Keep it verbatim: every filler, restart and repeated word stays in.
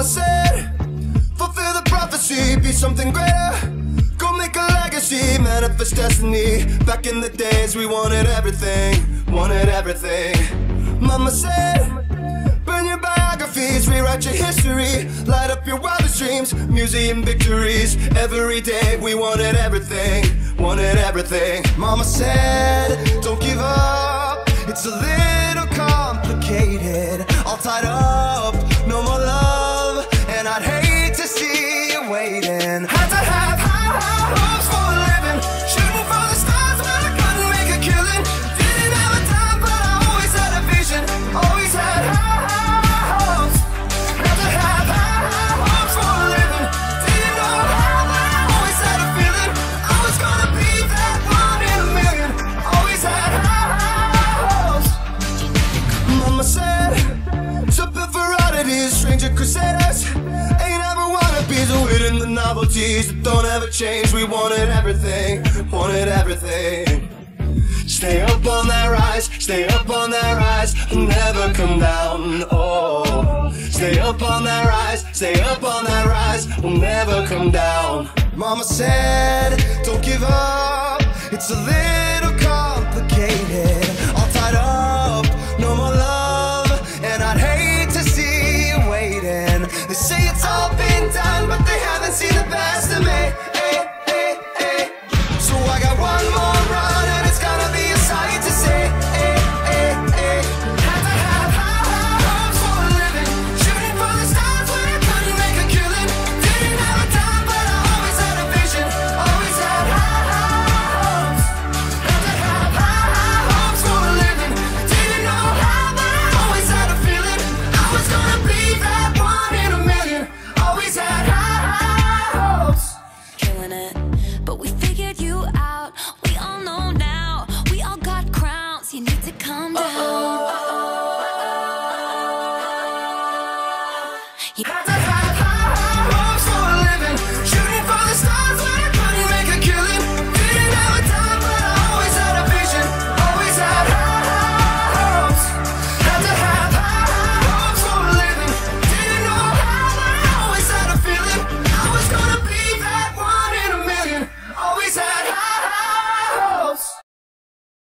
Mama said, fulfill the prophecy, be something greater. Go make a legacy, manifest destiny. Back in the days we wanted everything, wanted everything. Mama said, burn your biographies, rewrite your history. Light up your wildest dreams, museum victories. Every day we wanted everything, wanted everything. Mama said, don't give up, it's a little complicated. All tied up, no more love, and I'd hate to see you waiting. Had to have high, high hopes for a living, shooting for the stars when I couldn't make a killing. Didn't have a time, but I always had a vision, always had high, high hopes. Had to have high, high hopes for a living. Didn't know how, but I always had a feeling I was gonna be that one in a million. Always had high, high hopes. Mama said, jumping for oddities, stranger crusaders. Ain't ever wannabes, waiting the novelties that don't ever change. We wanted everything, wanted everything. Stay up on that rise, stay up on that rise, never come down, oh. Stay up on that rise, stay up on that rise, we'll never come down. Mama said, don't give up, it's a little complicated. All tied up, no more love, and I'd hate to see you waiting. They say it's all been done, but they haven't seen the best of me. Hey, hey, hey. So I got one more run, and it's gonna be a sight to see. Hey, hey, hey. Had to have high, high hopes for a living, shooting for the stars when I couldn't make a killing. Didn't have a time, but I always had a vision, always had high, high hopes. Had to have high, high hopes for a living. Didn't know how, but I always had a feeling I was gonna be that one in a million. Always had high, high hopes. Killing it, but we figured you out. We all know now, we all got crowns. You need to calm down. You-